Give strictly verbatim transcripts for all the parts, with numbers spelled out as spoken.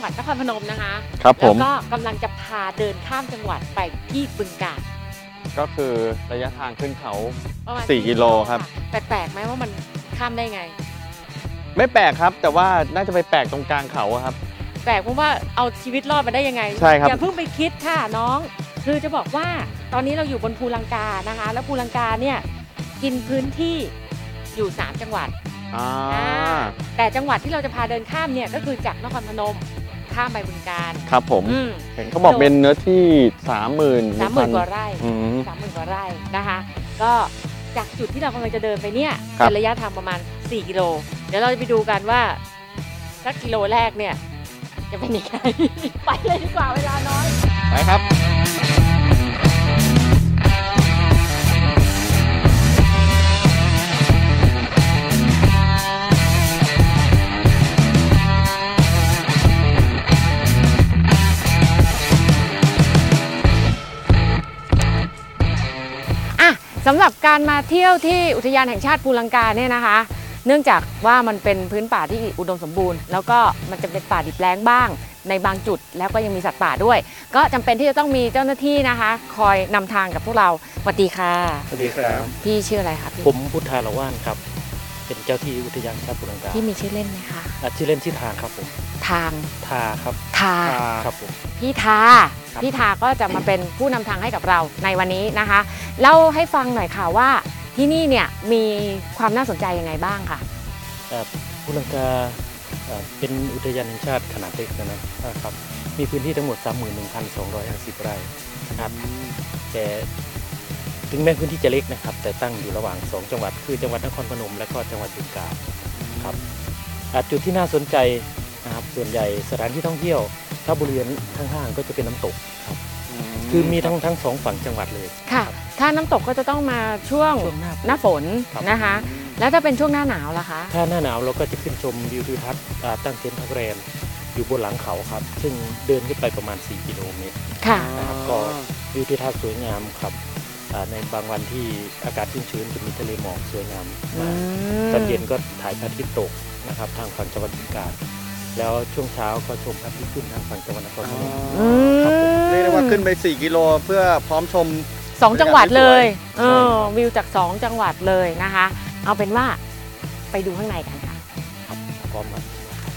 วัดนครพนมนะคะครับผมแล้วก็กำลังจะพาเดินข้ามจังหวัดไปที่บึงกาฬก็คือระยะทางขึ้นเขาประมาณสี่กิโลครับแปลกๆไหมว่ามันข้ามได้ไงไม่แปลกครับแต่ว่าน่าจะไปแปลกตรงกลางเขาครับแปลกเพราะว่าเอาชีวิตรอดมาได้ยังไงใช่ครับอย่าเพิ่งไปคิดค่ะน้องคือจะบอกว่าตอนนี้เราอยู่บนภูลังกานะคะแล้วภูลังกาเนี่ยกินพื้นที่อยู่สามจังหวัดแต่จังหวัดที่เราจะพาเดินข้ามเนี่ยก็คือจากนครพนมข้ามไปบึงกาฬครับผมเห็นเขาบอกเป็นเนื้อที่สามหมื่นสามหมื่นกว่าไร่สามหมื่นกว่าไร่นะคะก็จากจุดที่เรากำลังจะเดินไปเนี่ยเป็นระยะทางประมาณสี่กิโลเดี๋ยวเราจะไปดูกันว่าสักกิโลแรกเนี่ยจะเป็นยังไงไปเลยดีกว่าเวลาน้อยไปครับสำหรับการมาเที่ยวที่อุทยานแห่งชาติภูลังกาเนี่ยนะคะเนื่องจากว่ามันเป็นพื้นป่าที่อุดมสมบูรณ์แล้วก็มันจะเป็นป่าดิบแล้งบ้างในบางจุดแล้วก็ยังมีสัตว์ป่าด้วยก็จำเป็นที่จะต้องมีเจ้าหน้าที่นะคะคอยนำทางกับพวกเราสวัสดีค่ะสวัสดีครับพี่ชื่ออะไรคะผมพุทธาละว่านครับเป็นเจ้าที่อุทยานแห่งชาติภูลังกาพี่มีชื่อเล่นไหมคะชื่อเล่นชื่อทางครับผมทางทาครับทาครับผมพี่ทาพี่ทาก็จะมาเป็นผู้นำทางให้กับเราในวันนี้นะคะเล่าให้ฟังหน่อยค่ะว่าที่นี่เนี่ยมีความน่าสนใจยังไงบ้างค่ะภูลังกาเป็นอุทยานแห่งชาติขนาดเล็กนะครับมีพื้นที่ทั้งหมด สามหมื่นหนึ่งพันสองร้อยห้าสิบ ไร่นะครับแต่ถึงแม้พื้นที่จะเล็กนะครับแต่ตั้งอยู่ระหว่างสองจังหวัดคือจังหวัดนครพนมและก็จังหวัดบึงกาฬครับจุดที่น่าสนใจนะครับส่วนใหญ่สถานที่ท่องเที่ยวถ้าบริเวณข้างๆก็จะเป็นน้ำตกครับคือมีทั้งทั้งสองฝั่งจังหวัดเลยค่ะถ้าน้ำตกก็จะต้องมาช่วงหน้าฝนนะคะแล้วถ้าเป็นช่วงหน้าหนาวล่ะคะถ้าหน้าหนาวเราก็จะขึ้นชมวิวทิวทัศน์ตั้งเต็นท์พักแรมอยู่บนหลังเขาครับซึ่งเดินขึ้นไปประมาณสี่กิโลเมตรค่ะนะครับก็วิวทิวทัศน์สวยงามครับในบางวันที่อากาศชื้นๆจะมีทะเลหมอกสวยงามตอนเย็นก็ถ่ายพระอาทิตย์ตกนะครับทางฝั่งจังหวัดบึงกาฬแล้วช่วงเช้าก็ชมพระอาทิตย์ขึ้นทางฝั่งจังหวัดนครพนมเรียกได้ว่าขึ้นไปสี่กิโลเพื่อพร้อมชมสองจังหวัดเลยเออวิวจากสองจังหวัดเลยนะคะเอาเป็นว่าไปดูข้างในกันค่ะครับพร้อมครับ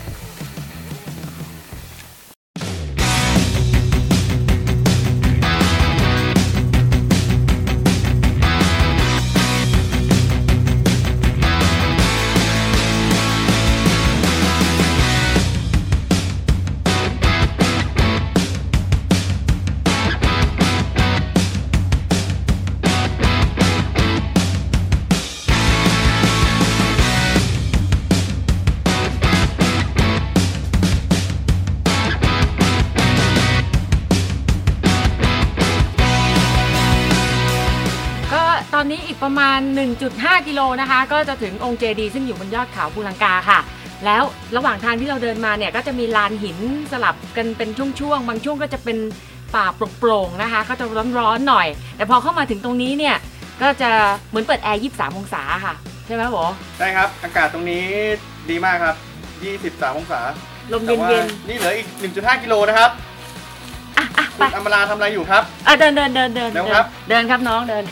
ตอนนี้อีกประมาณ หนึ่งจุดห้า กิโลนะคะก็จะถึงองค์เจดีย์ซึ่งอยู่บนยอดเขาภูลังกาค่ะแล้วระหว่างทางที่เราเดินมาเนี่ยก็จะมีลานหินสลับกันเป็นช่วงๆบางช่วงก็จะเป็นป่าโปร่งๆนะคะก็จะร้อนๆหน่อยแต่พอเข้ามาถึงตรงนี้เนี่ยก็จะเหมือนเปิดแอร์ยี่สิบสามองศาค่ะใช่ไหมโบใช่ครับอากาศตรงนี้ดีมากครับยี่สิบสามองศาลมเย็นๆนี่เหลืออีก หนึ่งจุดห้า กิโลนะครับอ่ะอ่ะไปอมราทำอะไรอยู่ครับอ่ะเดินเดินเดินเดินเดินครับเดินครับน้องเดิน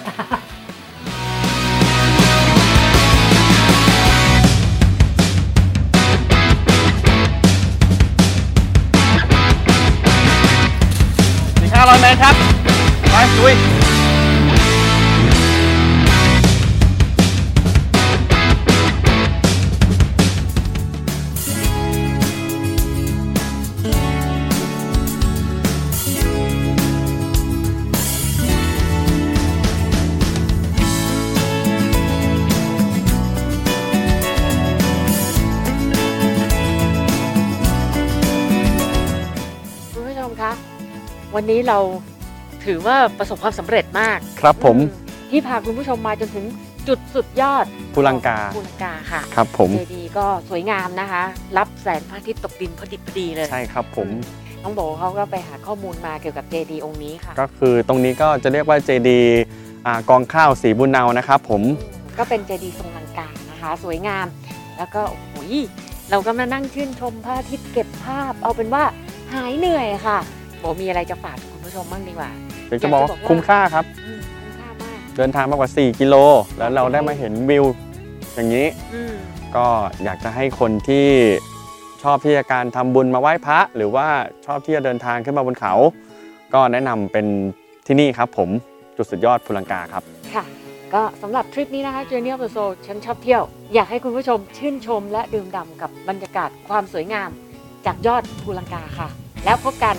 ห้าร้อยเมตรครับไปลุยคุณผู้ชมคะวันนี้เราถือว่าประสบความสำเร็จมากครับผมที่พาคุณผู้ชมมาจนถึงจุดสุดยอดภูลังกาภูลังกาค่ะครับผมเจดีย์ก็สวยงามนะคะรับแสงพระอาทิตย์ตกดินพอดิบพอดีเลยใช่ครับผมน้องโบเขาก็ไปหาข้อมูลมาเกี่ยวกับเจดีย์องค์นี้ค่ะก็คือตรงนี้ก็จะเรียกว่าเจดีย์กองข้าวศรีบุญเนานะครับผมก็เป็นเจดีย์ทรงลังกานะคะสวยงามแล้วก็โอ้โหเราก็มานั่งชื่นชมพระอาทิตย์เก็บภาพเอาเป็นว่าหายเหนื่อยค่ะโบมีอะไรจะฝากคุณผู้ชมบ้างดีกว่าอยากจะบอกว่าคุ้มค่าครับคุ้มค่ามากเดินทางมากกว่าสี่กิโลแล้วเราได้มาเห็นวิวอย่างนี้ก็อยากจะให้คนที่ชอบที่จะการทำบุญมาไหว้พระหรือว่าชอบที่จะเดินทางขึ้นมาบนเขาก็แนะนำเป็นที่นี่ครับผมจุดสุดยอดภูลังกาครับค่ะก็สำหรับทริปนี้นะคะ Journey of the Soul ฉันชอบเที่ยวอยากให้คุณผู้ชมชื่นชมและดื่มด่ำกับบรรยากาศความสวยงามจากยอดภูลังกาค่ะแล้วพบกัน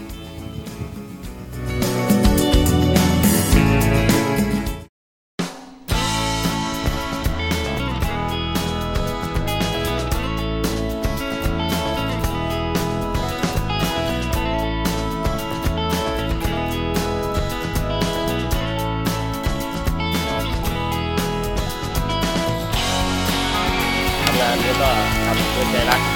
งานนี้ก็ทำด้วยใจรัก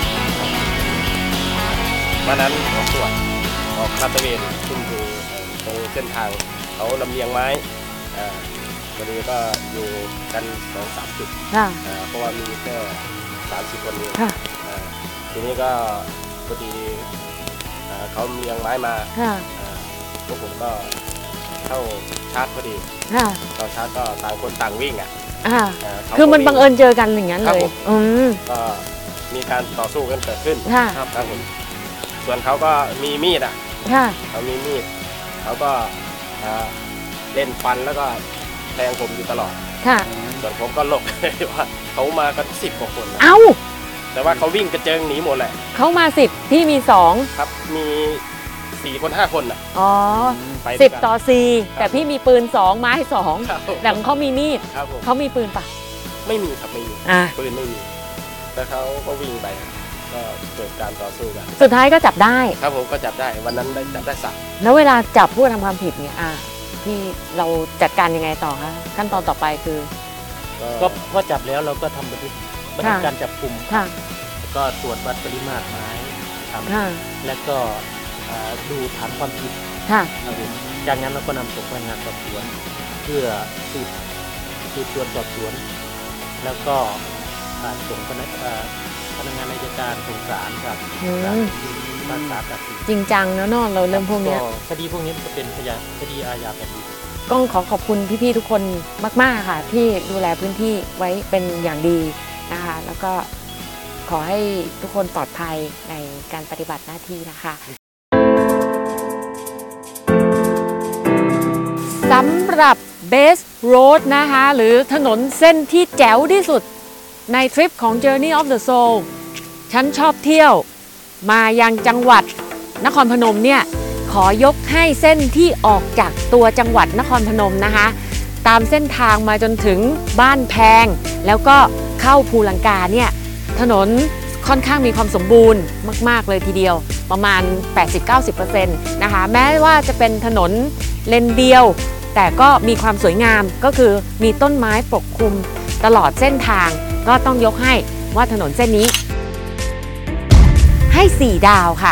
วันนั้นออกตรวจออกคาตเวนขึ้นอยู่ตรงเส้นทางเขาลำเลียงไม้วันนี้ก็อยู่กันสองสามจุดเพราะว่ามีแค่สามสิบคนเองทีนี้ก็พอดีเขาเลียงไม้มาพวกผมก็เข้าชาร์จพอดีเข้าชาร์จก็ต่างคนต่างวิ่งอ่ะคือมันบังเอิญเจอกันอย่างนั้นเลยก็มีการต่อสู้กันเกิดขึ้นครับผมส่วนเขาก็มีมีดอ่ะเขามีมีดเขาก็เล่นฟันแล้วก็แทงผมอยู่ตลอดส่วนผมก็หลบว่าเขามากันสิบกว่าคนเอ้าแต่ว่าเขาวิ่งกระเจิงหนีหมดแหละเขามาสิบที่มีสองครับมีสี่คนห้าคนอ่ะอ๋อสิบต่อสี่แต่พี่มีปืนสองไม้สองแต่เขามีมีดเขามีปืนปะไม่มีครับไม่มีปืนไม่มีแต่เขาก็วิ่งไปก็เกิดการต่อสู้กันสุดท้ายก็จับได้ครับผมก็จับได้วันนั้นได้จับได้สักแล้วเวลาจับผู้ทำความผิดเนี่ยอ่ะที่เราจัดการยังไงต่อคะขั้นตอนต่อไปคือก็พอจับแล้วเราก็ทำบันทึกบันทึกการจับกลุ่มก็ตรวจวัดปริมาตรไม้ทำแล้วก็ดูฐานความผิดจากนั้นเราก็นำส่งพนักงานสอบสวนเพื่อสืบสืบสวนสอบสวนแล้วก็ส่งพนักพนักงานอัยการส่งศาลครับศาลตัดสินจริงจังนะน้องเราเรื่องพวกนี้คดีพวกนี้มันจะเป็นคดีอาญาแผ่นดินก็ขอขอบคุณพี่ๆทุกคนมากๆค่ะที่ดูแลพื้นที่ไว้เป็นอย่างดีนะคะแล้วก็ขอให้ทุกคนปลอดภัยในการปฏิบัติหน้าที่นะคะสำหรับ Best Road นะคะหรือถนนเส้นที่แจ๋วที่สุดในทริปของ Journey of the Soul ฉันชอบเที่ยวมายังจังหวัดนครพนมเนี่ยขอยกให้เส้นที่ออกจากตัวจังหวัดนครพนมนะคะตามเส้นทางมาจนถึงบ้านแพงแล้วก็เข้าภูลังกาเนี่ยถนนค่อนข้างมีความสมบูรณ์มากๆเลยทีเดียวประมาณ แปดสิบถึงเก้าสิบเปอร์เซ็นต์ นะคะแม้ว่าจะเป็นถนนเลนเดียวแต่ก็มีความสวยงามก็คือมีต้นไม้ปกคลุมตลอดเส้นทางก็ต้องยกให้ว่าถนนเส้นนี้ให้สี่ดาวค่ะ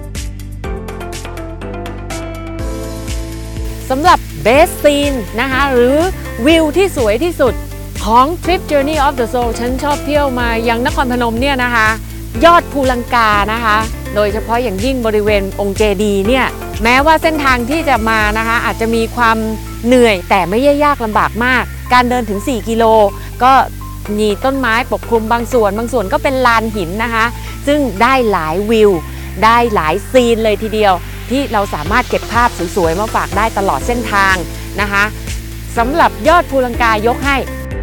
สำหรับ Best Scene นะคะหรือวิวที่สวยที่สุดของทริป Journey of the Soul ฉันชอบเที่ยวมายังนครพนมเนี่ยนะคะยอดภูลังกานะคะโดยเฉพาะอย่างยิ่งบริเวณองค์เจดีย์เนี่ยแม้ว่าเส้นทางที่จะมานะคะอาจจะมีความเหนื่อยแต่ไม่ยากลำบากมากการเดินถึงสี่กิโลก็มีต้นไม้ปกคลุมบางส่วนบางส่วนก็เป็นลานหินนะคะซึ่งได้หลายวิวได้หลายซีนเลยทีเดียวที่เราสามารถเก็บภาพสวยๆมาฝากได้ตลอดเส้นทางนะคะสำหรับยอดภูลังกายกให้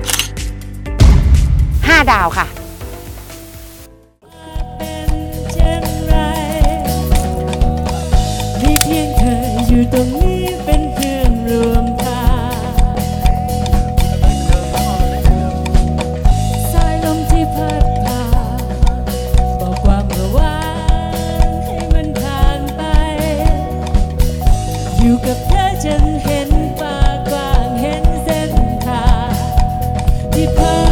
ห้าดาวค่ะมีเพียงเธออยู่ตรงนี้เป็นเพื่อนร่วมทางสายลมที่พัดพาบอกความระวังให้มันผ่านไปอยู่กับเธอจนเห็นฟ้ากว้างเห็นเส้นทางที่พา